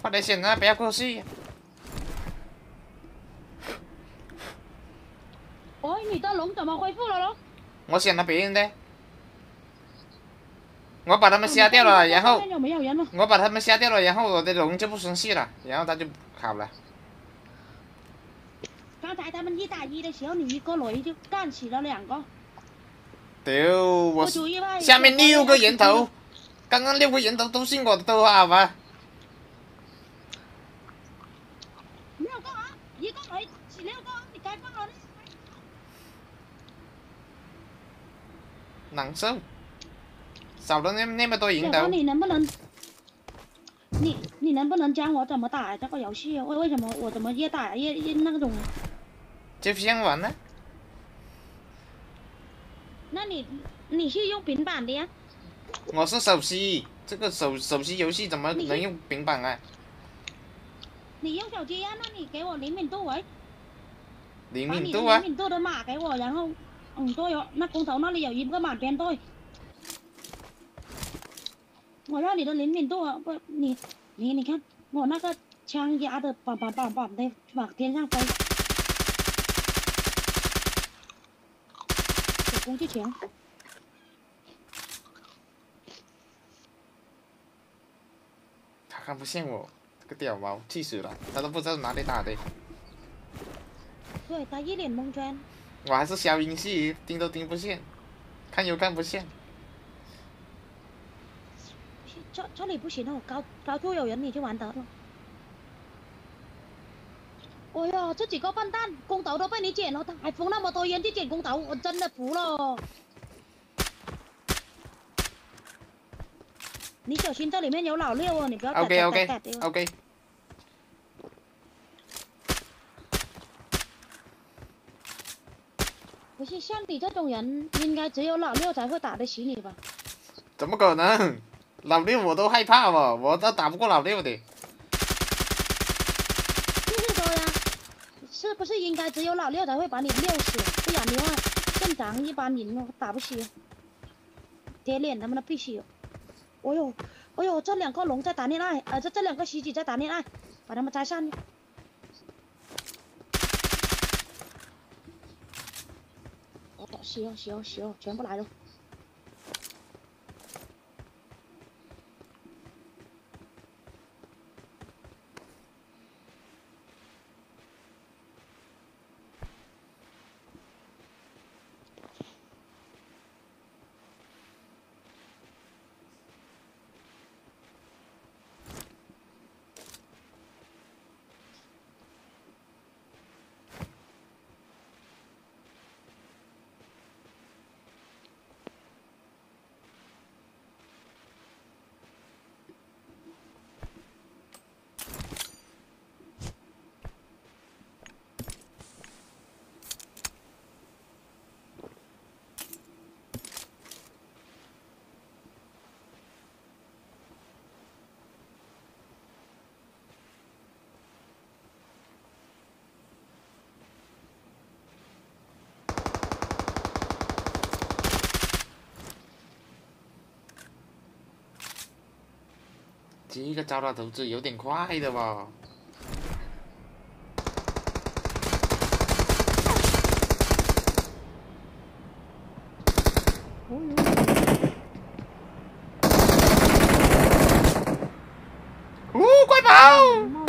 快点选啊，不要过去。 哦，你的龙怎么恢复了咯？ 我选了别人的，我把他们杀掉了，然后我把他们杀掉了，然后我的龙就不生气了，然后他就好了。 刚才他们1打1的时候，你一个雷就干死了2个。 屌，我下面6个人头，刚刚6个人头都是我的头啊，好吧？ 6个啊，一个雷死6个，你该放了。 难受，少了那么多人头。 你能不能，你能不能教我怎么打这个游戏？为什么我怎么越打越那种？ 就这样玩呢？ 那你是用平板的呀？ 我是手机，这个手机游戏怎么能用平板啊？ 你用手机呀？那你给我灵敏度喂。 灵敏度啊？ 灵敏度的码给我，然后对哦，那工头那里有一个码边对。我要你的灵敏度啊！不，你看我那个枪压的梆的往天上飞。有工具墙。 他看不见我，这个屌毛，气死了！他都不知道哪里打的。 对，他一脸蒙圈。 我还是消音器，盯都盯不见，看又看不见。 这里不行哦，高处有人，你就完得了。哎呀，这几个笨蛋，工头都被你捡了，他还封那么多烟去捡工头，我真的服了。你小心这里面有老六哦，你不要改。 OK。 不是像你这种人，应该只有老六才会打得起你吧？ 怎么可能？老六我都害怕哦，我都打不过老六的。 就是说呀，是不是应该只有老六才会把你撂死？不然的话，正常一般人打不起。铁脸他们的必须有。哎呦，这2个龙在谈恋爱，这2个袭击在谈恋爱，把他们拆散。行，全部来了。 这个招到投资有点快的吧？快跑！